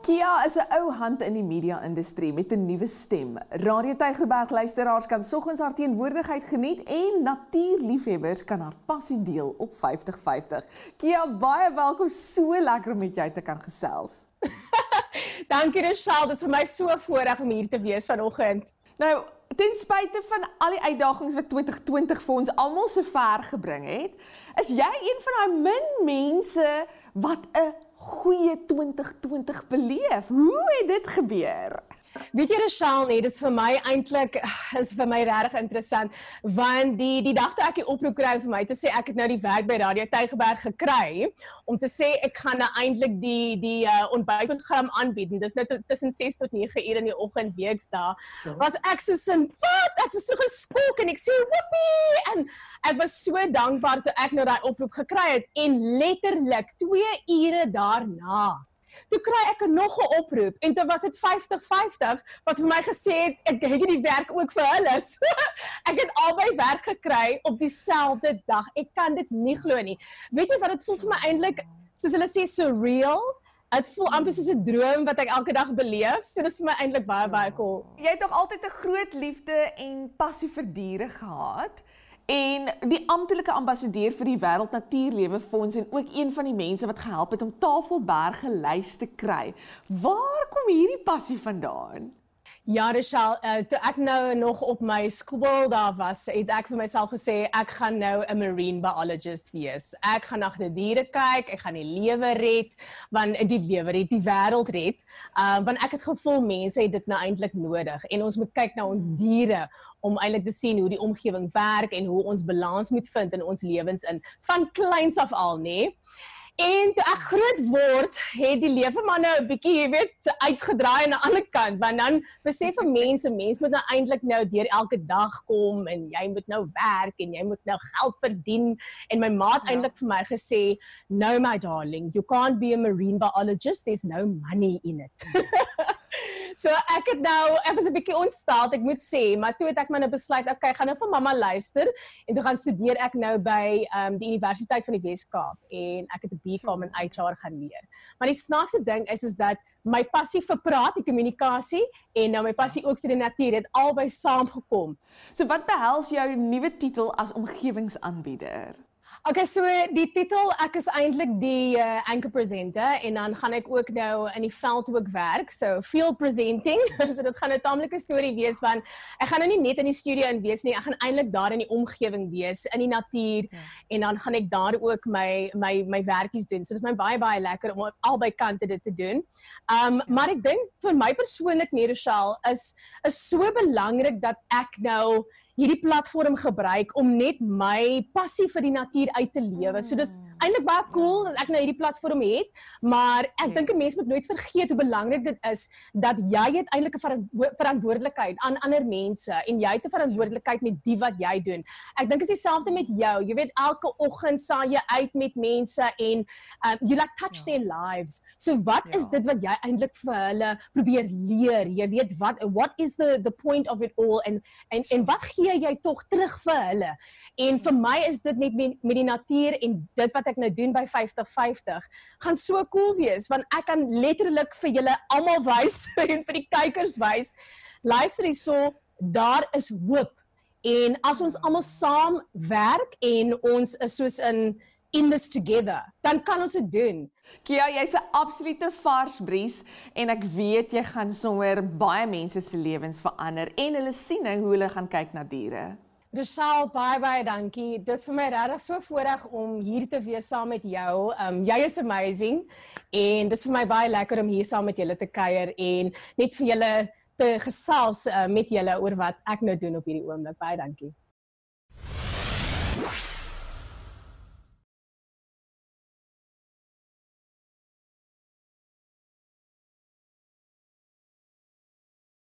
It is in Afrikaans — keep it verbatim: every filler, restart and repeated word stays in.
Kia is 'n ou hand in die media-industrie met 'n nuwe stem. Radio Tygerberg luisteraars kan soggens haar teenwoordigheid geniet en natuurliefhebbers kan haar passie deel op vyftig vyftig. Kia, baie welkom, so lekker om met jou te kan gesels. Dankie Rochelle, dit is vir my so 'n voorreg om hier te wees vanoggend. Nou, ten spyte van al die uitdagings wat twintig twintig vir ons almal so ver gebring het, is jy een van daai min mense wat 'n goeie twintig twintig beleef. Hoe het dit gebeur? Weet jy Rochelle, nee, dis vir my eintlik is vir my regtig interessant, want die die dag toe ek die oproep kry vir my te sê ek het nou die werk by Radio Tygerberg gekry om te sê ek gaan nou eintlik die die uh, ontbytprogram aanbied en dis nou tussen ses tot nege uur in die oggend weksdae. So. Was ek so sin, wat? Ek was so geskok en ek sê whoopie en ek was so dankbaar toe ek nou daai oproep gekry het en letterlik twee ure daarna toe kry ek nog 'n oproep en toe was dit vyftig vyftig wat vir my gesê het ek het die werk ook vir hulle. So, ek het albei werk gekry op dieselfde dag. Ek kan dit nie glo nie. Weet jy wat dit voel vir my eintlik soos hulle sê surreal? Dit voel amper soos 'n droom wat ek elke dag beleef. So dis vir my eintlik baie baie cool. Jy het nog altyd 'n groot liefde en passie vir diere gehad. En die amptelike ambassadeur vir die Wêreld Natuurlewe Fonds en ook een van die mense wat gehelp het om Tafelberg gelys te kry. Waar kom hierdie passie vandaan? Ja, Rochelle, uh, toe ek nou nog op my skool daar was, het ek vir myself gesê, ek gaan nou 'n marine biologist wees. Ek gaan na die diere kyk, ek gaan die lewe red, want die lewe red, die wêreld red, uh, want ek het gevoel mense het dit nou eintlik nodig en ons moet kyk na ons diere om eintlik te sien hoe die omgewing werk en hoe ons balans moet vind in ons lewens in van kleins af al, nê? En toe ek groot word, het die lewe maar nou 'n bietjie, jy weet, uitgedraai aan die ander kant, want dan besef 'n mens, 'n mens moet nou eintlik nou deur elke dag kom en jy moet nou werk en jy moet nou geld verdien en my ma het ja. eintlik vir my gesê, no my darling, you can't be a marine biologist, there's no money in it. So ek het nou, ek was 'n bietjie ontsteld, ek moet sê, maar toe het ek maar nou besluit, okay, ek gaan nou vir mamma luister en toe gaan studeer ek nou by um, die Universiteit van die Wes-Kaap en ek het 'n B Com in H R gaan leer. Maar die snaakse ding is is dat my passie vir praat, die kommunikasie en nou my passie ook vir die natuur het albei saamgekom. So wat behels jou nuwe titel as omgewingsaanbieder? Okay, so die titel, ek is eintlik die uh, anchor presenter en dan gaan ek ook nou in die veld ook werk, so field presenting, so dit gaan 'n taamlike storie wees, want ek gaan nou nie net in die studio in wees nie, ek gaan eintlik daar in die omgewing wees, in die natuur, ja. En dan gaan ek daar ook my my my werkies doen, so dit is my baie baie lekker om albei kante dit te doen. Um, ja. Maar ek dink vir my persoonlik, nee Rochelle, is, is so belangrik dat ek nou hierdie platform gebruik om net my passie vir die natuur uit te lewe. So dis eintlik baie cool dat ek nou hierdie platform het, maar ek dink 'n mens moet nooit vergeet hoe belangrik dit is dat jy het eintlik 'n verantwo- verantwoordelikheid aan ander mense en jy het 'n verantwoordelikheid met die wat jy doen. Ek dink is dieselfde met jou. Jy weet elke oggend saai jy uit met mense en um, you like touch ja. their lives. So wat ja. is dit wat jy eintlik vir hulle probeer leer? Jy weet wat what is the the point of it all en en en wat gee jy tog terug vir hulle. En vir my is dit net met, met die natuur en dit wat ek nou doen by vyftig vyftig, gaan so cool wees, want ek kan letterlik vir julle almal wys en vir die kykers wys, luister hierso, daar is hoop. En as ons almal saam werk en ons is soos in in this together, dan kan ons dit doen. Kia, jy's 'n absolute vars bries en ek weet jy gaan sommer baie mense se lewens verander en hulle siening hoe hulle gaan kyk na diere. Rochelle, baie baie dankie. Dit is vir my regtig so 'n voorreg om hier te wees saam met jou. Um, jy is amazing en dit is vir my baie lekker om hier saam met julle te kuier en net vir julle te gesels uh, met julle oor wat ek nou doen op hierdie oomblik. Baie dankie.